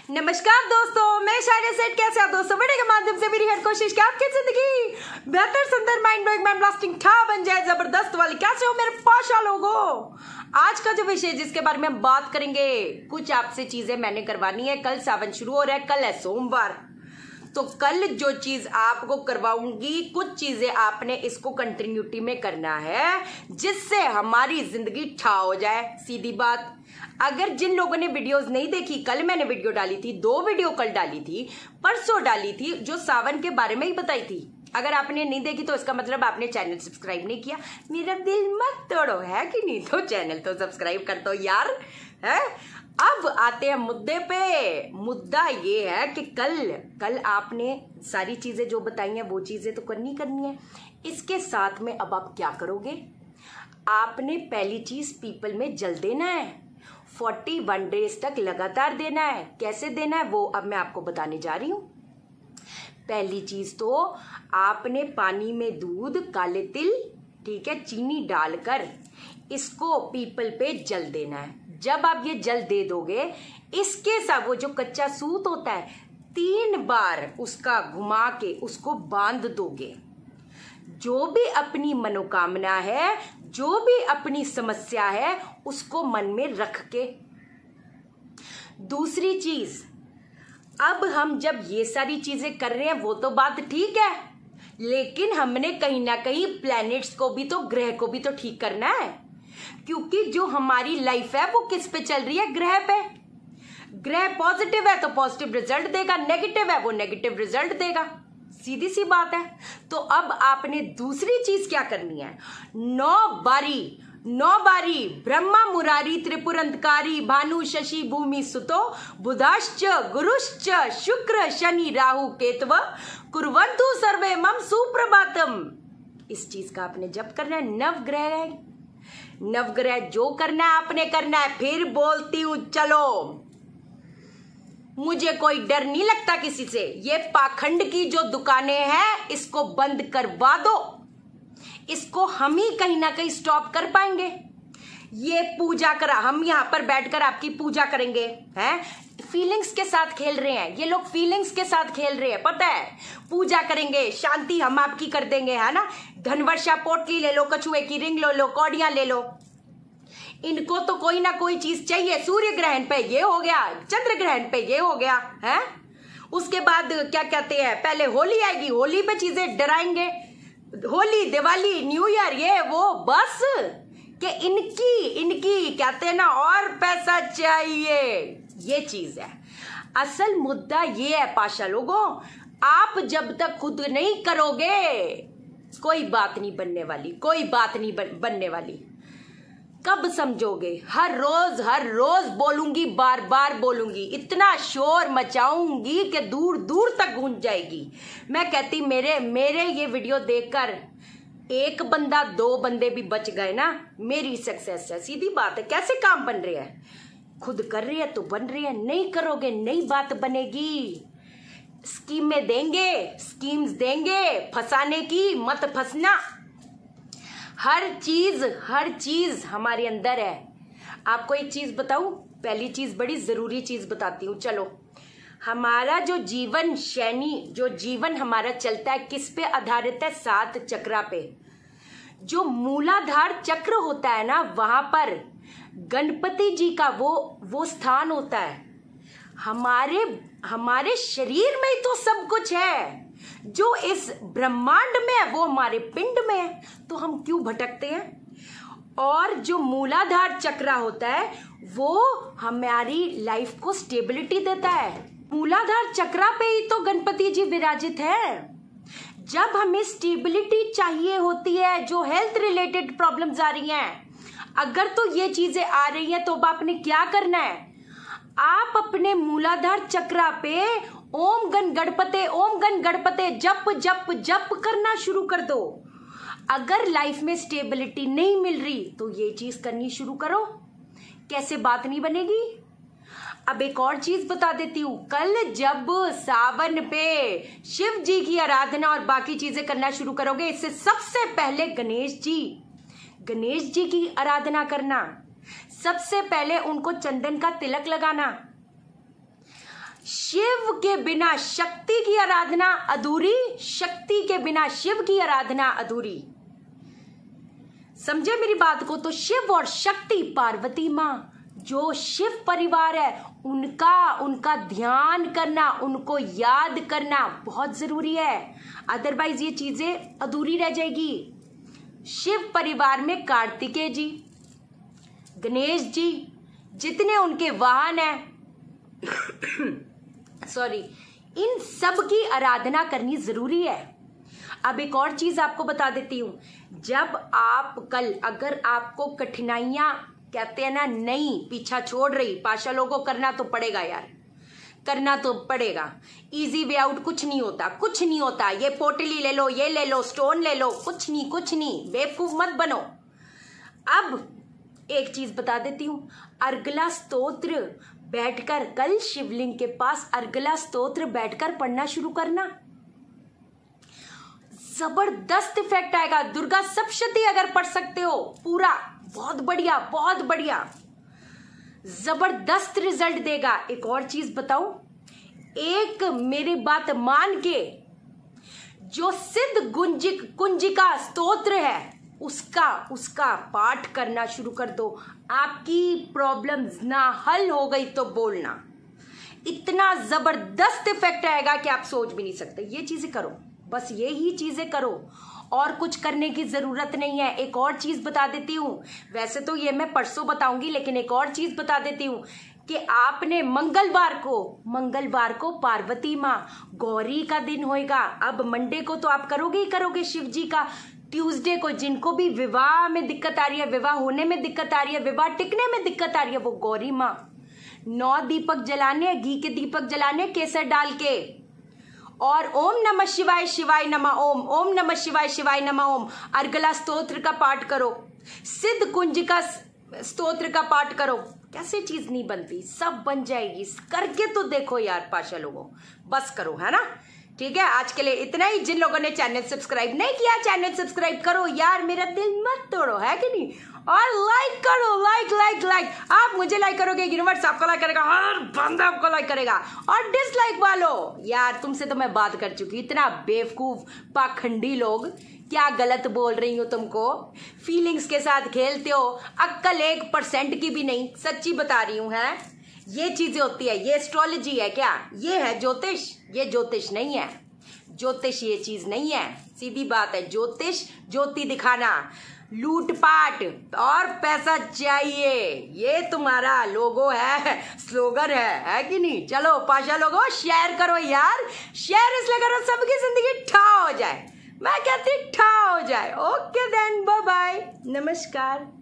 नमस्कार दोस्तों, मैं शायरा सेठ। कैसे आप दोस्तों? वीडियो के माध्यम से मेरी हर कोशिश कि आपकी जिंदगी बेहतर, सुंदर, माइंड ब्लोइंग, माइंड ब्लास्टिंग ठा बन जाए, जबरदस्त वाली। कैसे हो मेरे पाशा लोगों? आज का जो विषय जिसके बारे में हम बात करेंगे, कुछ आपसे चीजें मैंने करवानी है। कल सावन शुरू हो रहा है, कल है सोमवार, तो कल जो चीज आपको करवाऊंगी, कुछ चीजें आपने इसको कंटिन्यूटी में करना है जिससे हमारी जिंदगी ठा हो जाए। सीधी बात। अगर जिन लोगों ने वीडियोस नहीं देखी, कल मैंने वीडियो डाली थी, 2 वीडियो कल डाली थी, परसों डाली थी, जो सावन के बारे में ही बताई थी। अगर आपने नहीं देखी तो इसका मतलब आपने चैनल सब्सक्राइब नहीं किया। मेरा दिल मत तोड़ो, है कि नहीं? तो चैनल तो सब्सक्राइब कर दो यार, है। अब आते हैं मुद्दे पे। मुद्दा ये है कि कल आपने सारी चीजें जो बताई हैं वो चीजें तो करनी है। इसके साथ में अब आप क्या करोगे? आपने पहली चीज पीपल में जल देना है। 41 डेज तक लगातार देना है। कैसे देना है वो अब मैं आपको बताने जा रही हूं। पहली चीज तो आपने पानी में दूध, काले तिल, ठीक है, चीनी डालकर इसको पीपल पे जल देना है। जब आप ये जल दे दोगे, इसके साथ वो जो कच्चा सूत होता है 3 बार उसका घुमा के उसको बांध दोगे। जो भी अपनी मनोकामना है, जो भी अपनी समस्या है, उसको मन में रख के। दूसरी चीज, अब हम जब ये सारी चीजें कर रहे हैं वो तो बात ठीक है, लेकिन हमने कहीं ना कहीं प्लैनेट्स को भी तो, ग्रह को भी तो ठीक करना है। क्योंकि जो हमारी लाइफ है वो किस पे चल रही है? ग्रह पे। ग्रह पॉजिटिव है तो पॉजिटिव रिजल्ट देगा, नेगेटिव है वो नेगेटिव रिजल्ट देगा। सीधी सी बात है। तो अब आपने दूसरी चीज क्या करनी है? 9 बारी ब्रह्मा मुरारी त्रिपुरंतकारी भानु शशि भूमि सुतो बुधाश्च गुरुश्च शुक्र शनि राहु केतव कुर्वन्तु सर्वे मम सुप्रभातम। इस चीज का आपने जप करना है। नवग्रह जो करना है आपने करना है। फिर बोलती हूं, चलो, मुझे कोई डर नहीं लगता किसी से। ये पाखंड की जो दुकानें हैं इसको बंद करवा दो। इसको हम ही कहीं ना कहीं स्टॉप कर पाएंगे। ये पूजा करा, हम यहां पर बैठकर आपकी पूजा करेंगे, हैं? फीलिंग्स के साथ खेल रहे हैं ये लोग, फीलिंग्स के साथ खेल रहे हैं, पता है। पूजा करेंगे, शांति हम आपकी कर देंगे, है ना। धनवर्षा पोटली ले लो, कछुए की रिंग ले लो, कौड़ियां ले लो। इनको तो कोई ना कोई चीज चाहिए। सूर्य ग्रहण पे ये हो गया, चंद्र ग्रहण पे ये हो गया, है। उसके बाद क्या कहते हैं, पहले होली आएगी, होली पे चीजें डराएंगे। होली, दिवाली, न्यू ईयर, ये वो, बस कि इनकी कहते हैं ना, और पैसा चाहिए, ये चीज है। असल मुद्दा ये है पाशा लोगों, आप जब तक खुद नहीं करोगे कोई बात नहीं बनने वाली, कोई बात नहीं बनने वाली। कब समझोगे? हर रोज बोलूंगी, बार बार बोलूंगी, इतना शोर मचाऊंगी कि दूर दूर तक गूंज जाएगी। मैं कहती मेरे ये वीडियो देखकर 1 बंदा, 2 बंदे भी बच गए ना, मेरी सक्सेस है। सीधी बात है। कैसे काम बन रहे हैं? खुद कर रही है तो बन रही है, नहीं करोगे नई बात बनेगी। स्कीमें देंगे, स्कीम्स देंगे फंसाने की, मत फंसना। हर चीज हमारे अंदर है। आपको एक चीज बताऊं, पहली चीज, बड़ी जरूरी चीज बताती हूं। चलो, हमारा जो जीवन शैली, जो जीवन हमारा चलता है, किस पे आधारित है? 7 चक्रा पे। जो मूलाधार चक्र होता है ना, वहां पर गणपति जी का वो स्थान होता है। हमारे शरीर में ही तो सब कुछ है। जो इस ब्रह्मांड में है वो हमारे पिंड में है, तो हम क्यों भटकते हैं? और जो मूलाधार चक्र होता है वो हमारी लाइफ को स्टेबिलिटी देता है। मूलाधार चक्र पे ही तो गणपति जी विराजित है। जब हमें स्टेबिलिटी चाहिए होती है, जो हेल्थ रिलेटेड प्रॉब्लम्स आ रही हैं, अगर तो ये चीजें आ रही हैं, तो अब आपने क्या करना है? आप अपने मूलाधार चक्र पे ओम गण गणपते जप करना शुरू कर दो। अगर लाइफ में स्टेबिलिटी नहीं मिल रही तो ये चीज करनी शुरू करो। कैसे बात नहीं बनेगी? अब एक और चीज बता देती हूं। कल जब सावन पे शिव जी की आराधना और बाकी चीजें करना शुरू करोगे, इससे सबसे पहले गणेश जी की आराधना करना। सबसे पहले उनको चंदन का तिलक लगाना। शिव के बिना शक्ति की आराधना अधूरी, शक्ति के बिना शिव की आराधना अधूरी। समझे मेरी बात को? तो शिव और शक्ति, पार्वती माँ, जो शिव परिवार है उनका ध्यान करना, उनको याद करना बहुत जरूरी है, अदरवाइज ये चीजें अधूरी रह जाएगी। शिव परिवार में कार्तिकेय जी, गणेश जी, जितने उनके वाहन हैं सॉरी, इन सब की आराधना करनी जरूरी है। अब एक और चीज आपको बता देती हूं, जब आप कल अगर आपको कठिनाइयां कहते हैं ना नहीं पीछा छोड़ रही, पाशा लोगों को करना तो पड़ेगा यार, करना तो पड़ेगा। इजी वे आउट कुछ नहीं होता, कुछ नहीं होता। ये पोटली ले लो, ये ले लो, स्टोन ले लो, कुछ नहीं, कुछ नहीं, बेवकूफ मत बनो। अब एक चीज बता देती हूं, अर्गला स्तोत्र बैठकर, कल शिवलिंग के पास अर्गला स्तोत्र बैठकर पढ़ना शुरू करना, जबरदस्त इफेक्ट आएगा। दुर्गा सप्तशती अगर पढ़ सकते हो पूरा, बहुत बढ़िया, बहुत बढ़िया, जबरदस्त रिजल्ट देगा। एक और चीज बताऊं, एक मेरी बात मान के जो सिद्ध कुंजिका स्तोत्र है उसका पाठ करना शुरू कर दो। आपकी प्रॉब्लम्स ना हल हो गई तो बोलना, इतना जबरदस्त इफेक्ट आएगा कि आप सोच भी नहीं सकते। ये चीजें करो, बस यही चीजें करो, और कुछ करने की जरूरत नहीं है। एक और चीज बता देती हूं, वैसे तो ये मैं परसों बताऊंगी, लेकिन एक और चीज बता देती हूं कि आपने मंगलवार को पार्वती माँ गौरी का दिन होएगा। अब मंडे को तो आप करोगे ही करोगे शिव जी का, ट्यूसडे को जिनको भी विवाह में दिक्कत आ रही है, विवाह होने में दिक्कत आ रही है, विवाह टिकने में दिक्कत आ रही है, वो गौरी माँ 9 दीपक जलाने, घी के दीपक जलाने केसर डाल के, और ओम नमः शिवाय शिवाय नमः ओम, ओम नमः शिवाय शिवाय नमः ओम, अर्गला स्तोत्र का पाठ करो, सिद्ध कुंजिका स्तोत्र का पाठ करो। कैसे चीज नहीं बनती, सब बन जाएगी। करके तो देखो यार पाशा लोगों, बस करो, है ना? ठीक है, आज के लिए इतना ही। जिन लोगों ने चैनल सब्सक्राइब नहीं किया, चैनल सब्सक्राइब करो यार, मेरा दिल मत तोड़ो, है कि नहीं? और लाइक करो, लाइक लाइक लाइक। आप मुझे लाइक करोगे, यूनिवर्स आपको लाइक करेगा, हर बंदा आपको लाइक करेगा। और डिसलाइक वालों, यार तुमसे तो मैं बात कर चुकी, इतना बेवकूफ पाखंडी लोग, क्या गलत बोल रही हूँ तुमको, फीलिंग्स के साथ खेलते हो, अक्ल 1% की भी नहीं, सच्ची बता रही हूँ। है ये चीजें होती है, ये एस्ट्रोलॉजी है क्या? ये है ज्योतिष, ये ज्योतिष नहीं है, ज्योतिष ये चीज नहीं है, सीधी बात है। ज्योतिष ज्योति दिखाना, लूटपाट और पैसा चाहिए, ये तुम्हारा लोगो है, स्लोगन है कि नहीं? चलो पाशा लोगो, शेयर करो यार, शेयर इसलिए करो सबकी जिंदगी ठा हो जाए, मैं कहती ठा हो जाए। ओके देन, बाय बाय, नमस्कार।